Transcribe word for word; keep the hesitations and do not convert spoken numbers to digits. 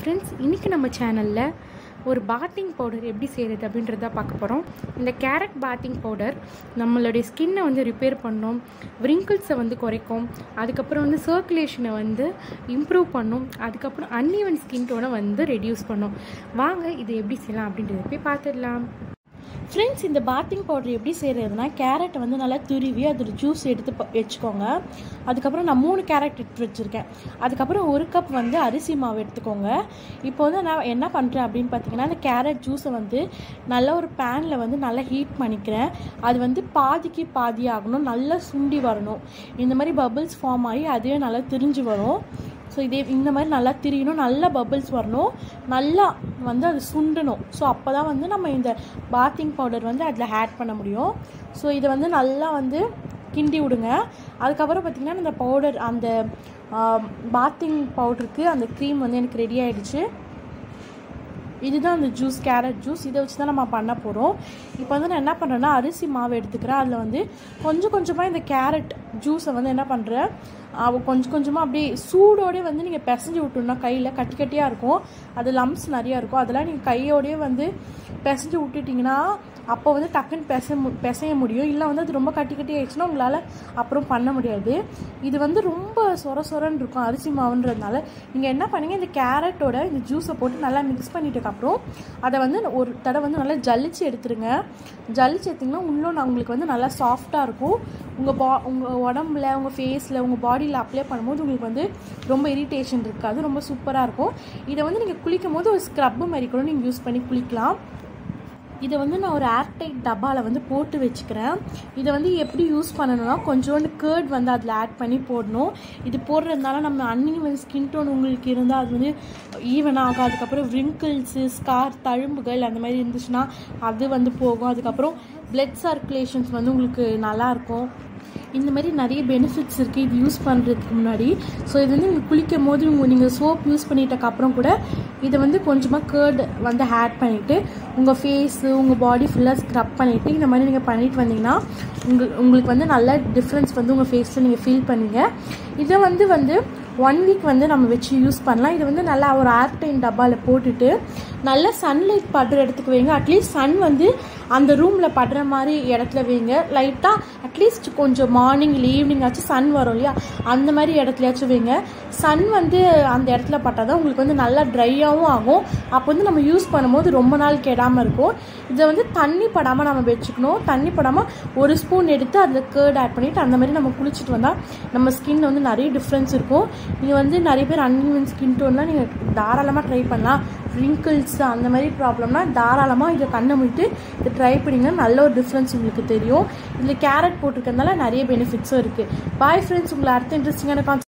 Friends, இன்றைக்கி நம்ம சேனலில் ஒரு பாத்திங் பவுடர் எப்படி செய்கிறது அப்படின்றத பார்க்க போகிறோம். இந்த கேரட் பாத்திங் பவுடர் நம்மளுடைய ஸ்கின்னை வந்து ரிப்பேர் பண்ணும், wrinkles-ஐ வந்து குறைக்கும், அதுக்கப்புறம் வந்து சர்க்குலேஷனை வந்து இம்ப்ரூவ் பண்ணும், அதுக்கப்புறம் அன்ஈவன் ஸ்கின் டோனை வந்து ரெடியூஸ் பண்ணும். வாங்க இது எப்படி செய்யலாம் அப்படின்றத போய் பார்த்துடலாம். ஃப்ரெண்ட்ஸ், இந்த பாத்திங் பவுடர் எப்படி செய்கிறதுனா, கேரட்டை வந்து நல்லா துருவி அதோட ஜூஸ் எடுத்து வச்சுக்கோங்க. அதுக்கப்புறம் நான் மூணு கேரட் எடுத்து வச்சுருக்கேன். அதுக்கப்புறம் ஒரு கப் வந்து அரிசி மாவு எடுத்துக்கோங்க. இப்போ வந்து நான் என்ன பண்ணுறேன் அப்படின்னு பார்த்தீங்கன்னா, அந்த கேரட் ஜூஸை வந்து நல்லா ஒரு பேனில் வந்து நல்லா ஹீட் பண்ணிக்கிறேன். அது வந்து பாதிக்கு பாதி ஆகணும், நல்லா சுண்டி வரணும். இந்த மாதிரி பபிள்ஸ் ஃபார்ம் ஆகி அதுவே நல்லா திரிஞ்சு வரும். ஸோ இதே இந்த மாதிரி நல்லா திரியணும், நல்லா பபிள்ஸ் வரணும், நல்லா வந்து அது சுண்டணும். ஸோ அப்போ தான் வந்து நம்ம இந்த பாத்திங் பவுடர் வந்து அதில் ஆட் பண்ண முடியும். ஸோ இதை வந்து நல்லா வந்து கிண்டி விடுங்க. அதுக்கப்புறம் பார்த்திங்கன்னா இந்த பவுடர், அந்த பாத்திங் பவுடருக்கு அந்த க்ரீம் வந்து எனக்கு ரெடி ஆகிடுச்சு. இதுதான் அந்த ஜூஸ், கேரட் ஜூஸ். இதை வச்சு தான் நம்ம பண்ண போகிறோம். இப்போ வந்து நான் என்ன பண்ணுறேன்னா, அரிசி மாவு எடுத்துக்கிறேன். அதில் வந்து கொஞ்சம் கொஞ்சமாக இந்த கேரட் ஜூஸை வந்து என்ன பண்ணுறேன், கொஞ்சம் கொஞ்சமாக அப்படியே சூடோடே வந்து நீங்கள் பிசைஞ்சு விட்டுணுன்னா, கையில் கட்டி கட்டியாக இருக்கும், அது லம்ஸ் நிறையா இருக்கும். அதெல்லாம் நீங்கள் கையோடையே வந்து பிசைஞ்சு விட்டுட்டிங்கன்னா அப்போ வந்து டக்குன்னு பெச பிசைய முடியும். இல்லை வந்து அது ரொம்ப கட்டி கட்டி ஆகிடுச்சுன்னா உங்களால் அப்புறம் பண்ண முடியாது. இது வந்து ரொம்ப சொர சொரன்னு இருக்கும் அரிசி மாவுன்றதுனால. நீங்கள் என்ன பண்ணுங்கள், இந்த கேரட்டோட இந்த ஜூஸை போட்டு நல்லா மிக்ஸ் பண்ணிட்டதுக்கப்புறம் அதை வந்து ஒரு தடவை வந்து நல்லா ஜலிச்சு எடுத்துருங்க. ஜலிச்சு எடுத்திங்கன்னா இன்னும் உங்களுக்கு வந்து நல்லா சாஃப்டாக இருக்கும். உங்கள் பா உங்கள் உடம்புல, உங்கள் ஃபேஸில், உங்கள் பாடியில் அப்ளை பண்ணும்போது உங்களுக்கு வந்து ரொம்ப இரிட்டேஷன் இருக்காது, ரொம்ப சூப்பராக இருக்கும். இதை வந்து நீங்கள் குளிக்கும் போது ஒரு ஸ்க்ரப்பு மாதிரி கூட நீங்கள் யூஸ் பண்ணி குளிக்கலாம். இதை வந்து நான் ஒரு ஏர்டைட் டப்பாவில் வந்து போட்டு வச்சுக்கிறேன். இதை வந்து எப்படி யூஸ் பண்ணணும்னா, கொஞ்சோண்டு கேர்ட் வந்து அதில் ஆட் பண்ணி போடணும். இது போடுறதுனால நம்ம அன்ஈவன் ஸ்கின் டோன் உங்களுக்கு இருந்தால் அது வந்து ஈவனாக ஆகும். அதுக்கப்புறம் wrinkles, ஸ்கார், தழும்புகள் அந்த மாதிரி இருந்துச்சுன்னா அது வந்து போகும். அதுக்கப்புறம் பிளட் சர்க்குலேஷன்ஸ் வந்து உங்களுக்கு நல்லாயிருக்கும். இந்த மாதிரி நிறைய பெனிஃபிட்ஸ் இருக்குது இது யூஸ் பண்ணுறதுக்கு முன்னாடி. ஸோ இது வந்து நீங்கள் குளிக்கும் போது உங்கள் நீங்கள் சோப் யூஸ் பண்ணிட்டக்கப்புறம் கூட இதை வந்து கொஞ்சமாக கேர்டு வந்து ஆட் பண்ணிவிட்டு உங்கள் ஃபேஸு, உங்கள் பாடி ஃபுல்லாக ஸ்க்ரப் பண்ணிவிட்டு இந்த மாதிரி நீங்கள் பண்ணிட்டு வந்தீங்கன்னா உங்கள் உங்களுக்கு வந்து நல்ல டிஃப்ரென்ஸ் வந்து உங்கள் ஃபேஸில் நீங்கள் ஃபீல் பண்ணுவீங்க. இதை வந்து வந்து ஒன் வீக் வந்து நம்ம வச்சு யூஸ் பண்ணலாம். இது வந்து நல்லா ஒரு ஏர்டைன் டப்பாவில் போட்டுட்டு நல்லா சன்லைட் படுற இடத்துக்கு வைங்க. அட்லீஸ்ட் சன் வந்து அந்த ரூமில் படுற மாதிரி இடத்துல வைங்க. லைட்டாக அட்லீஸ்ட் கொஞ்சம் மார்னிங் இல்லை ஈவினிங் ஆச்சு சன் வரும் இல்லையா, அந்த மாதிரி இடத்துலையாச்சும் வைங்க. சன் வந்து அந்த இடத்துல பட்டால் தான் உங்களுக்கு வந்து நல்லா ட்ரையாகவும் ஆகும். அப்போ வந்து நம்ம யூஸ் பண்ணும்போது ரொம்ப நாள் கெடாமல் இருக்கும். இதை வந்து தண்ணி படாமல் நம்ம வச்சுக்கணும். தண்ணி படாமல் ஒரு ஸ்பூன் எடுத்து அதில் கேர்ட் ஆட் பண்ணிவிட்டு அந்த மாதிரி நம்ம குளிச்சுட்டு வந்தால் நம்ம ஸ்கின் வந்து நிறைய டிஃப்ரென்ஸ் இருக்கும். நீங்கள் வந்து நிறைய பேர் அன்ஈவன் ஸ்கின் டோன்லாம் நீங்கள் தாராளமாக ட்ரை பண்ணலாம். wrinkles அந்த மாதிரி ப்ராப்ளம்னா தாராளமாக இதை கண்ணை மூடிட்டு இதை ட்ரை பண்ணிங்கன்னா நல்ல ஒரு டிஃப்ரென்ஸ் உங்களுக்கு தெரியும். இதில் கேரட் போட்டிருக்கிறதுனால நிறைய பெனிஃபிட்ஸும் இருக்குது. பாய் ஃப்ரெண்ட்ஸ், உங்களை அடுத்த இன்ட்ரெஸ்டிங்கான